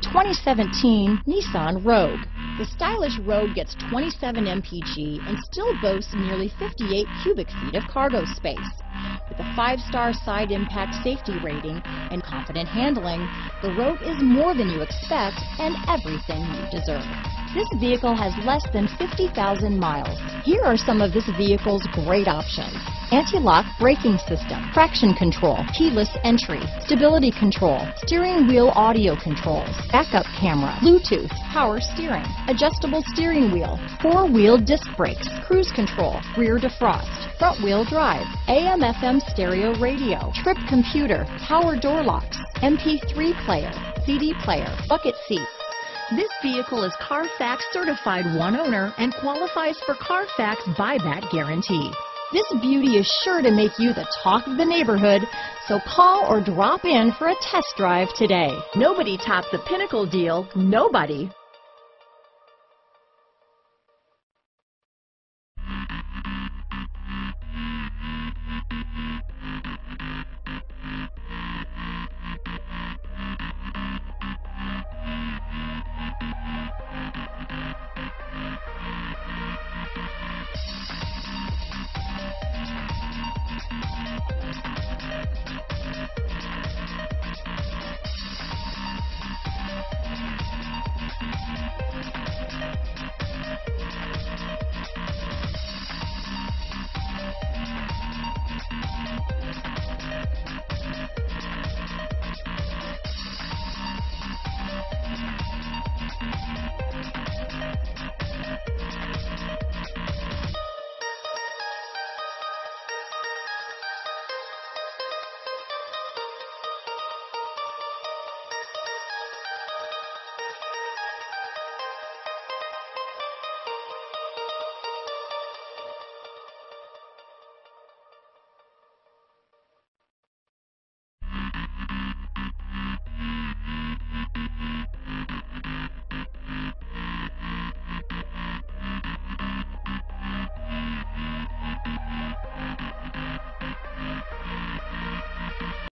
2017 Nissan Rogue. The stylish Rogue gets 27 mpg and still boasts nearly 58 cubic feet of cargo space. With a 5-star side impact safety rating and confident handling, the Rogue is more than you expect and everything you deserve. This vehicle has less than 50,000 miles. Here are some of this vehicle's great options: anti-lock braking system, traction control, keyless entry, stability control, steering wheel audio controls, backup camera, Bluetooth, power steering, adjustable steering wheel, 4-wheel disc brakes, cruise control, rear defrost, front wheel drive, AM/FM stereo radio, trip computer, power door locks, MP3 player, CD player, bucket seats. This vehicle is Carfax certified one owner and qualifies for Carfax buyback guarantee. This beauty is sure to make you the talk of the neighborhood, so call or drop in for a test drive today. Nobody tops the Pinnacle deal, nobody.